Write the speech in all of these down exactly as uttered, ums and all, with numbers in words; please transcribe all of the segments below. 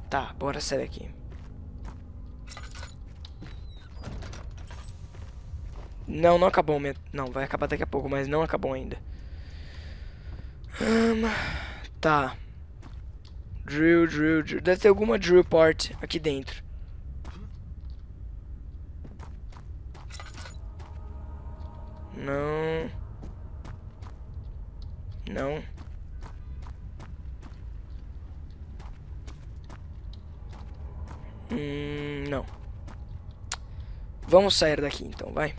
Tá, bora sair daqui. Não, não acabou. Minha... Não, vai acabar daqui a pouco, mas não acabou ainda. Hum, tá. Drill, drill, drill. Deve ter alguma drill part aqui dentro. Não. Não. Hum, não. Vamos sair daqui então, vai.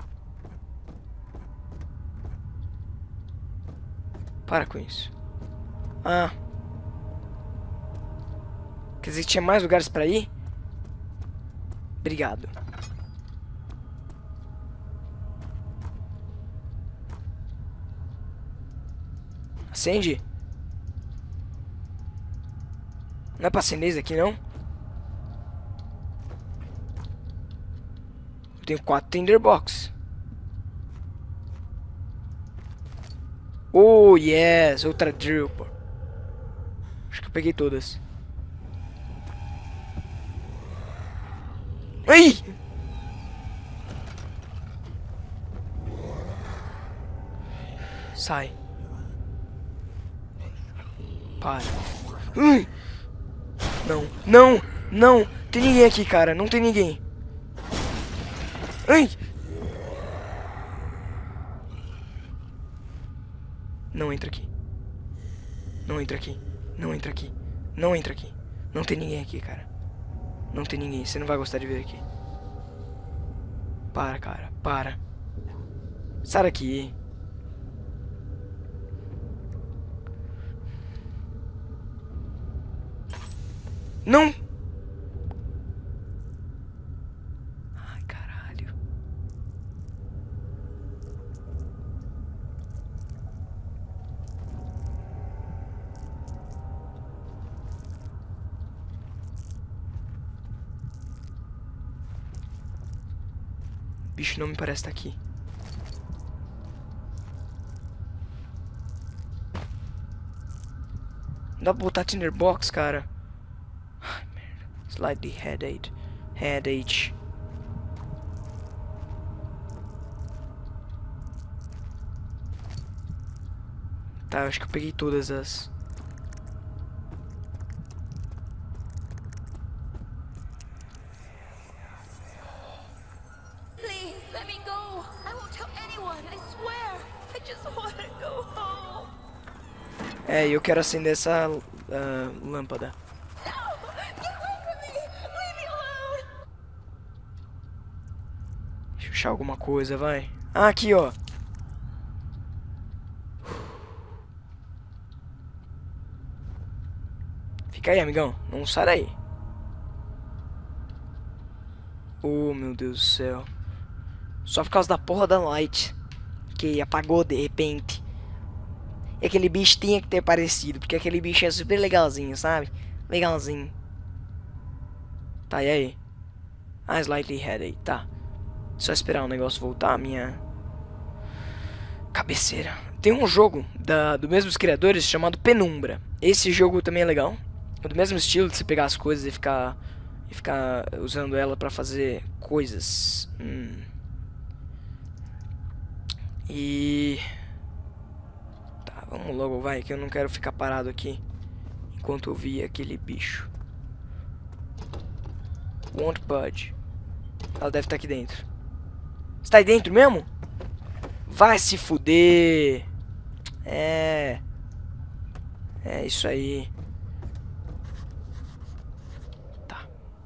Para com isso. Ah. Quer dizer que tinha mais lugares pra ir? Obrigado. Acende? Não é pra acender isso aqui, não? Eu tenho quatro Tinderbox. Oh, yes! Outra drill, pô. Acho que eu peguei todas. Ai! Sai. Para. Ai! Não, não, não! Tem ninguém aqui, cara. Não tem ninguém. Ai! Não entra aqui. Não entra aqui. Não entra aqui. Não entra aqui. Não tem ninguém aqui, cara. Não tem ninguém. Você não vai gostar de ver aqui. Para, cara. Para. Sai daqui. Não! Ai, caralho. Bicho, não me parece estar aqui. Não dá pra botar Tinderbox, cara. Ai, merda. Slightly headache. Headache. Tá, acho que eu peguei todas as... Please, let me go. I won't tell anyone, I swear. I just want to go home. É, eu quero acender essa uh, lâmpada. No! Get away from me! Leave me alone! Deixa eu achar alguma coisa, vai. Ah, aqui, ó. Fica aí, amigão. Não sai daí. Oh, meu Deus do céu. Só por causa da porra da light. Que apagou de repente. E aquele bicho tinha que ter aparecido. Porque aquele bicho é super legalzinho, sabe? Legalzinho. Tá, e aí? Ah, slightly headache, tá. Só esperar o negócio voltar, a minha cabeceira. Tem um jogo da, do mesmos criadores chamado Penumbra. Esse jogo também é legal. É do mesmo estilo de você pegar as coisas e ficar e ficar usando ela pra fazer coisas. Hum. E tá, vamos logo, vai, que eu não quero ficar parado aqui enquanto eu vi aquele bicho. Won't budge. Ela deve estar aqui dentro. Está aí dentro mesmo? Vai se fuder. É. É isso aí. Tá.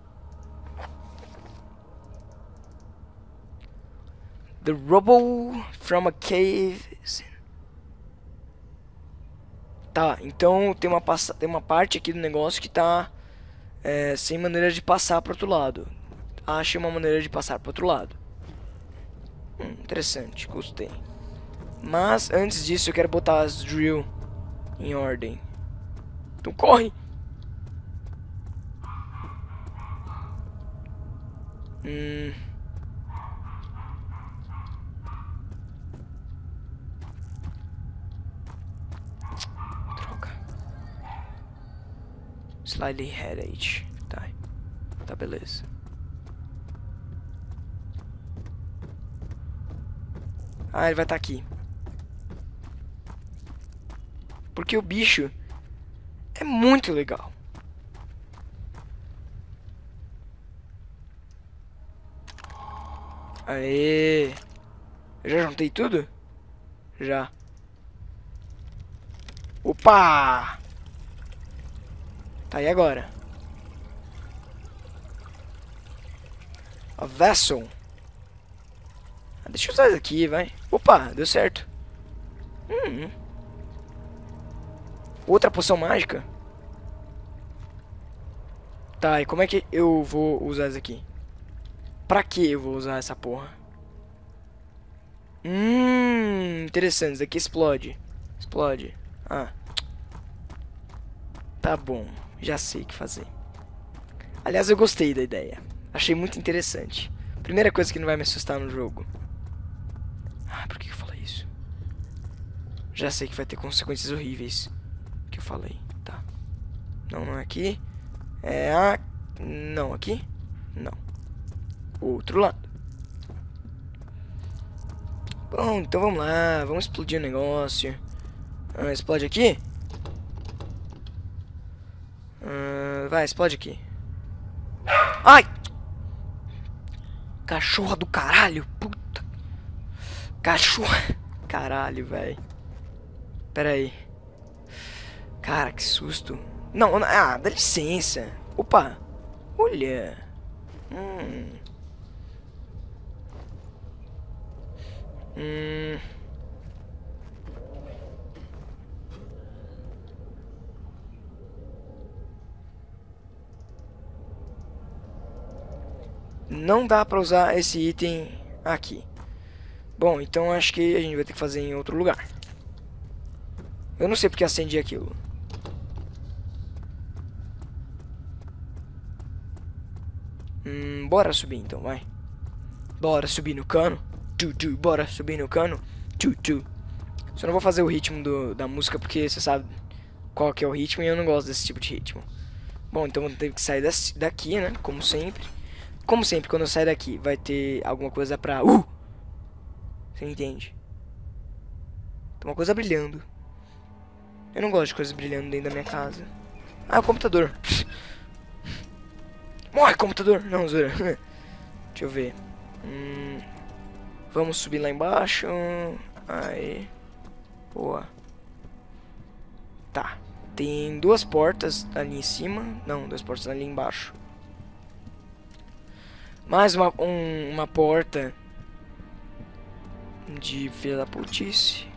The rubble from a cave. Tá, então tem uma, passa... tem uma parte aqui do negócio que tá é, sem maneira de passar pro outro lado. Ache uma maneira de passar pro outro lado. Hum, interessante, gostei. Mas antes disso eu quero botar as drill em ordem. Então corre! Hum. Slightly headache. Tá. Tá, beleza. Ah, ele vai estar aqui. Porque o bicho é muito legal. Aê! Eu já juntei tudo? Já. Opa! Tá, e agora? A vessel. Ah, deixa eu usar isso aqui, vai. Opa, deu certo. Hum. Outra poção mágica? Tá, e como é que eu vou usar isso aqui? Pra que eu vou usar essa porra? Hum, interessante. Isso aqui explode. Explode. Ah. Tá bom. Já sei o que fazer. Aliás, eu gostei da ideia. Achei muito interessante. Primeira coisa que não vai me assustar no jogo. Ah, por que eu falei isso? Já sei que vai ter consequências horríveis. Que eu falei. Tá. Não, não é aqui. É a... Não, aqui? Não. Outro lado. Bom, então vamos lá. Vamos explodir o negócio. Ah, explode aqui? Ah, vai, explode aqui. Ai! Cachorra do caralho. Puta. Cachorra. Caralho, velho. Pera aí. Cara, que susto. Não, não, ah, dá licença. Opa. Olha. Hum. Hum. Não dá pra usar esse item aqui. Bom, então acho que a gente vai ter que fazer em outro lugar. Eu não sei porque acendi aquilo. Hum, bora subir então, vai. Bora subir no cano. Tu, tu, bora subir no cano. Tu, tu. Só não vou fazer o ritmo do, da música porque você sabe qual que é o ritmo e eu não gosto desse tipo de ritmo. Bom, então vamos ter que sair daqui, né? Como sempre. Como sempre, quando eu sair daqui, vai ter alguma coisa pra... Uh! Você entende? Tem uma coisa brilhando. Eu não gosto de coisas brilhando dentro da minha casa. Ah, o computador. Morre, computador! Não, zoeira. Deixa eu ver. Hum, vamos subir lá embaixo. Aí. Boa. Tá. Tem duas portas ali em cima. Não, duas portas ali embaixo. Mais uma, um, uma porta de filha da putice.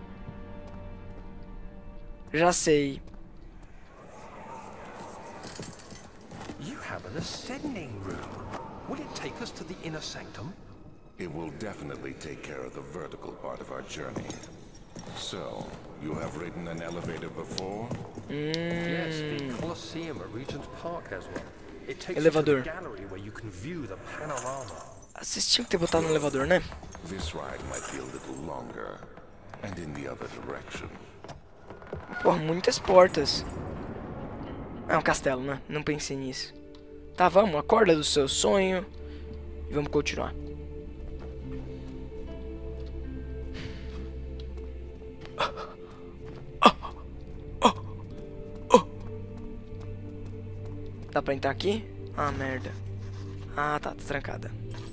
Já sei. You have an ascending room. Will it take us to the inner sanctum? It will definitely take care of the vertical part of our journey. So, you have ridden an elevator before? Hum. Yes, the Colosseum at Regent's Park has one. It takes Elevador. you to the gallery where you can view the panorama. Vocês tinham que ter botado no elevador, né? This ride might be a little longer, and in the other direction. Porra, muitas portas. É um castelo, né? Não pensei nisso. Tá, vamos, acorda do seu sonho. E vamos continuar. Dá pra entrar aqui? Ah, merda. Ah, tá, tá trancada.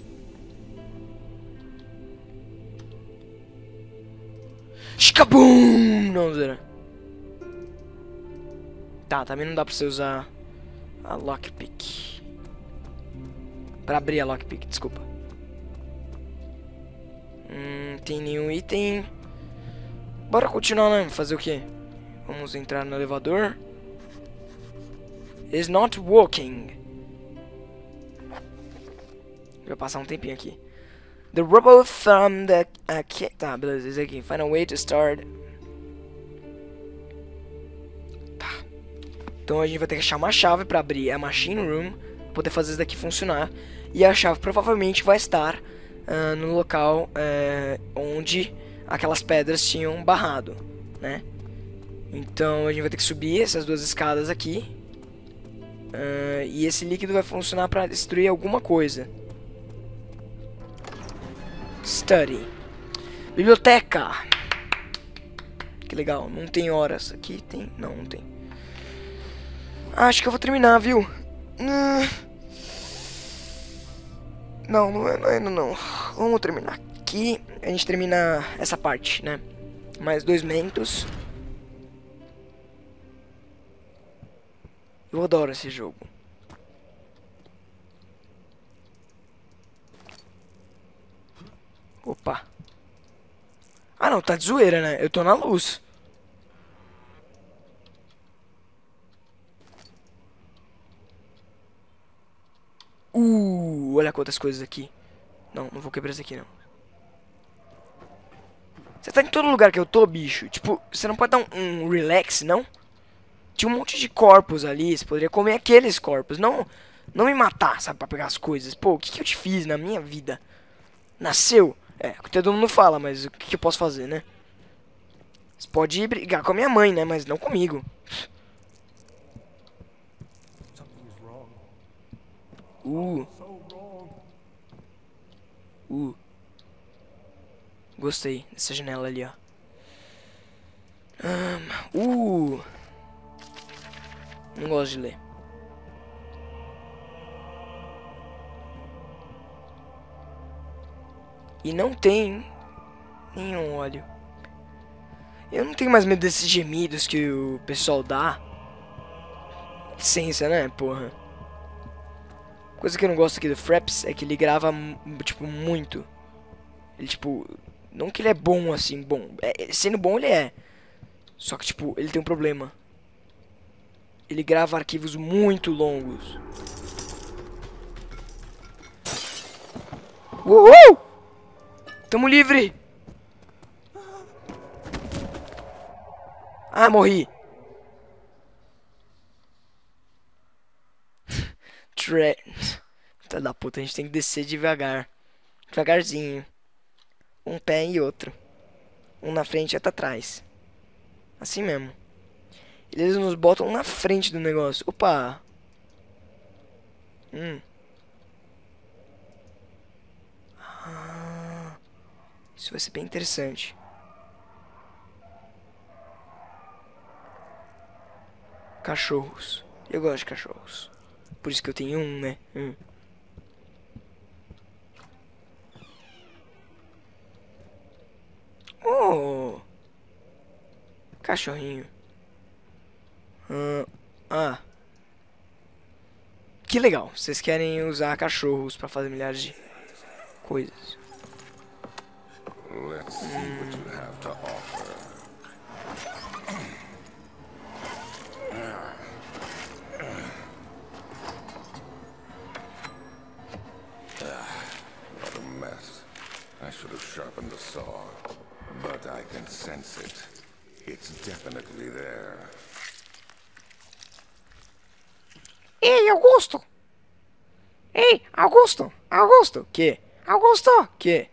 Shkabum! Não, zera. Tá, também não dá pra você usar a lockpick. Pra abrir a lockpick, desculpa. Hum, tem nenhum item. Bora continuar, né? Fazer o quê? Vamos entrar no elevador. It's not working. Vai passar um tempinho aqui. The rubble from the... Uh, tá, beleza, esse aqui. Find a way to start. Tá. Então a gente vai ter que achar uma chave pra abrir a machine room. Pra poder fazer isso daqui funcionar. E a chave provavelmente vai estar uh, no local uh, onde aquelas pedras tinham barrado, né? Então a gente vai ter que subir essas duas escadas aqui. Uh, e esse líquido vai funcionar pra destruir alguma coisa. Study. Biblioteca. Que legal. Não tem horas. Aqui tem? Não, não tem. Acho que eu vou terminar, viu? Não, não é, não é, não, não. Vamos terminar aqui. A gente termina essa parte, né? Mais dois mentos. Eu adoro esse jogo. Opa. Ah não, tá de zoeira, né? Eu tô na luz. Uh, olha quantas coisas aqui. Não, não vou quebrar isso aqui não. Você tá em todo lugar que eu tô, bicho. Tipo, você não pode dar um, um relax, não? Tinha um monte de corpos ali. Você poderia comer aqueles corpos. Não, não me matar, sabe? Pra pegar as coisas. Pô, o que, que eu te fiz na minha vida? Nasceu? É, o que todo mundo fala, mas o que, que eu posso fazer, né? Você pode ir brigar com a minha mãe, né? Mas não comigo. Uh. Uh. Gostei dessa janela ali, ó. Um, uh. Não gosto de ler. E não tem nenhum óleo. Eu não tenho mais medo desses gemidos que o pessoal dá. Licença, né, porra. Coisa que eu não gosto aqui do Fraps é que ele grava, tipo, muito. Ele, tipo... Não que ele é bom, assim, bom. É, sendo bom, ele é. Só que, tipo, ele tem um problema. Ele grava arquivos muito longos. Uhul! Tamo livre! Ah, morri. Tre... Tá da puta, a gente tem que descer devagar. Devagarzinho. Um pé e outro. Um na frente e outro atrás. Assim mesmo. Eles nos botam na frente do negócio. Opa! Hum. Ah, isso vai ser bem interessante. Cachorros. Eu gosto de cachorros. Por isso que eu tenho um, né? Hum. Oh! Cachorrinho. Hum. Ah. Que legal. Vocês querem usar cachorros pra fazer milhares de coisas. Let's see what you have to offer. What a mess. I should have sharpened the saw, but I can sense it. It's definitely there. Ei, Augusto! Ei, Augusto! Augusto! Que? Augusto! Que?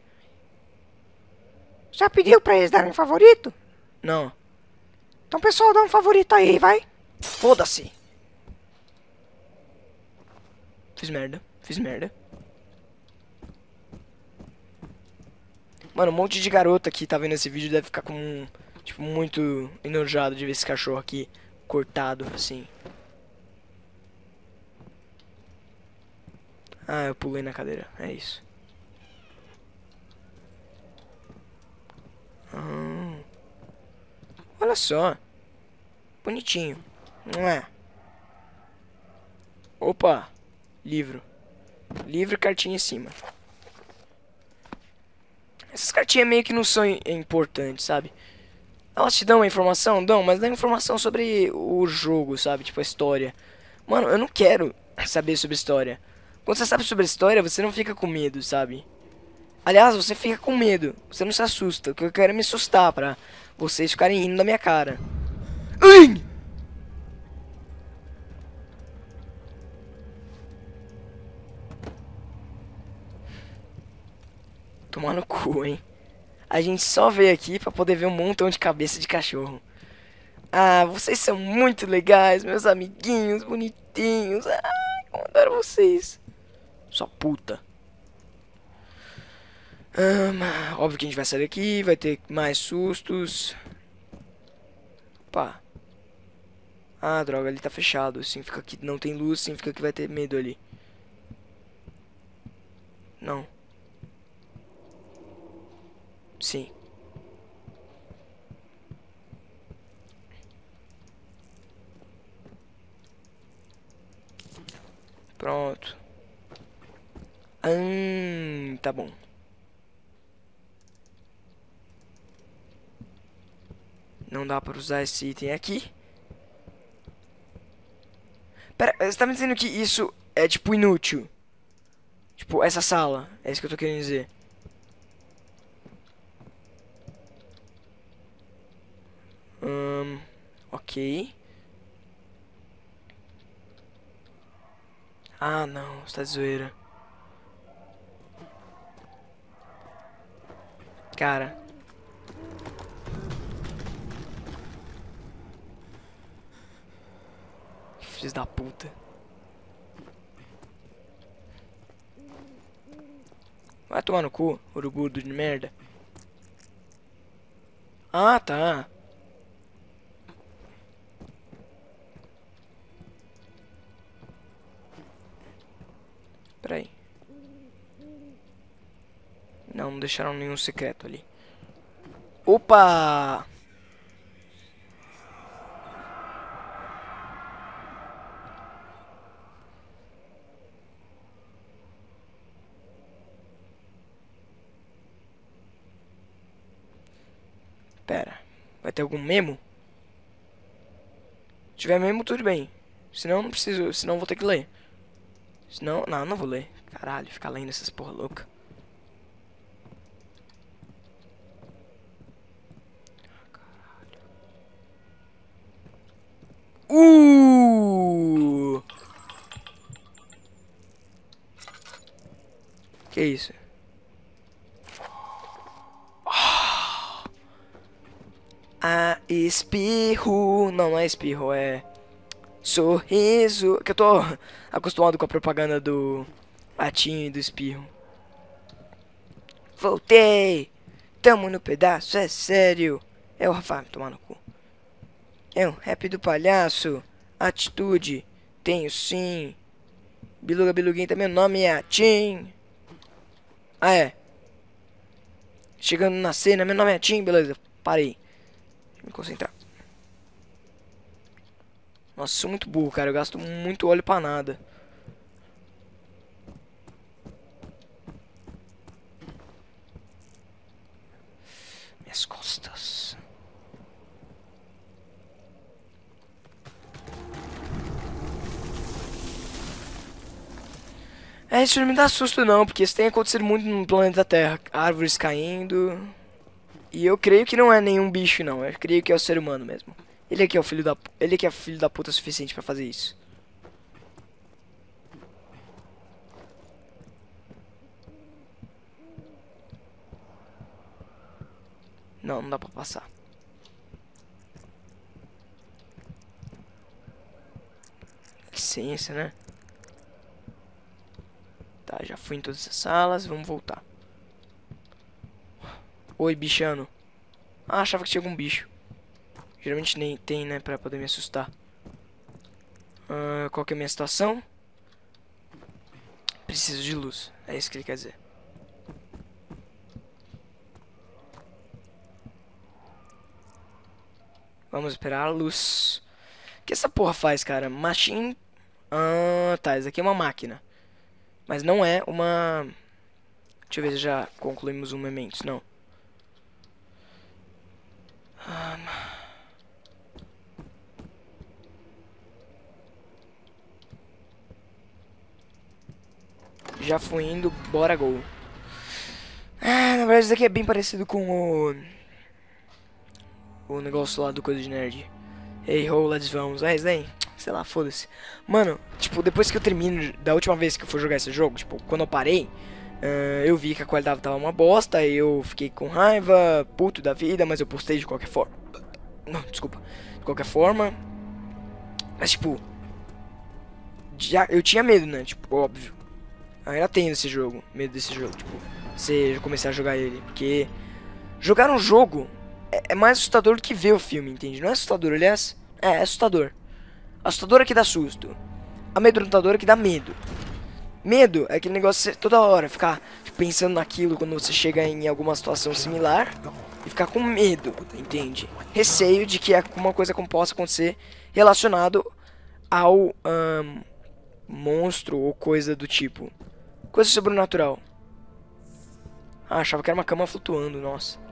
Já pediu pra eles darem favorito? Não. Então, pessoal, dá um favorito aí, vai. Foda-se. Fiz merda. Fiz merda. Mano, um monte de garota que tá vendo esse vídeo deve ficar com... Tipo, muito enojado de ver esse cachorro aqui cortado, assim. Ah, eu pulei na cadeira. É isso. Ah, olha só. Bonitinho. Não é? Opa. Livro. Livro e cartinha em cima. Essas cartinhas meio que não são importantes, sabe? Elas te dão uma informação? Dão, mas dão informação sobre o jogo, sabe? Tipo, a história. Mano, eu não quero saber sobre história. Quando você sabe sobre a história, você não fica com medo, sabe? Aliás, você fica com medo. Você não se assusta. O que eu quero é me assustar pra vocês ficarem rindo da minha cara. Ai! Tomar no cu, hein? A gente só veio aqui pra poder ver um montão de cabeça de cachorro. Ah, vocês são muito legais, meus amiguinhos, bonitinhos. Ai, como eu adoro vocês. Sua puta. Hum, óbvio que a gente vai sair daqui, vai ter mais sustos. Opa. Ah, droga, ali tá fechado. Significa que não tem luz, significa que vai ter medo ali. Não. Sim. Pronto. Hum, tá bom. Não dá pra usar esse item aqui. Pera, você tá me dizendo que isso é tipo inútil? Tipo, essa sala. É isso que eu tô querendo dizer. Hum, ok. Ah, não, você tá de zoeira. Cara. Filhos da puta. Vai tomar no cu, urubu de merda. Ah, tá. Peraí. Não, não deixaram nenhum secreto ali. Opa! Pera, vai ter algum memo? Se tiver memo, tudo bem. Senão, não preciso, senão vou ter que ler. Senão, não, não vou ler. Caralho, ficar lendo essas porra louca. Uh! Que isso? Ah, espirro. Não, não é espirro, é sorriso. Que eu tô acostumado com a propaganda do latinho e do espirro. Voltei. Tamo no pedaço, é sério. É o Rafa, tomar no cu. É o rap do palhaço. Atitude. Tenho sim. Biluga Biluguinha, meu nome é Atim. Ah, é. Chegando na cena, meu nome é Atim, beleza. Parei. Deixa eu me concentrar. Nossa, sou muito burro, cara. Eu gasto muito óleo pra nada. Minhas costas. É, isso não me dá susto não, porque isso tem acontecido muito no planeta Terra. Árvores caindo. E eu creio que não é nenhum bicho não, eu creio que é o ser humano mesmo. Ele é que é o filho da ele é que é filho da puta o suficiente pra fazer isso. Não, não dá pra passar. Licença, né? Tá, já fui em todas as salas, vamos voltar. Oi, bichano. Ah, achava que tinha algum bicho. Geralmente nem tem, né, pra poder me assustar. Uh, qual que é a minha situação? Preciso de luz, é isso que ele quer dizer. Vamos esperar a luz. O que essa porra faz, cara? Machine... Ah, tá, isso aqui é uma máquina. Mas não é uma... Deixa eu ver se já concluímos um memento, não. Um... Já fui indo, bora go. Ah, na verdade isso aqui é bem parecido com o... O negócio lá do Coisa de Nerd. Ei, ho, let's vamos. É isso daí? Sei lá, foda-se. Mano, tipo, depois que eu termino, da última vez que eu fui jogar esse jogo, tipo, quando eu parei, uh, eu vi que a qualidade tava uma bosta, eu fiquei com raiva, puto da vida, mas eu postei de qualquer forma. Não, desculpa. De qualquer forma. Mas, tipo... Já, eu tinha medo, né? Tipo, óbvio. Eu ainda tenho esse jogo. Medo desse jogo, tipo... Você começar a jogar ele. Porque... Jogar um jogo... É, é mais assustador do que ver o filme, entende? Não é assustador, aliás... É, é assustador. Assustador é que dá susto. Amedrontador é que dá medo. Medo é aquele negócio de você toda hora ficar pensando naquilo quando você chega em alguma situação similar e ficar com medo, entende? Receio de que alguma coisa possa acontecer relacionado ao um, monstro ou coisa do tipo. Coisa sobrenatural. Ah, achava que era uma cama flutuando, nossa.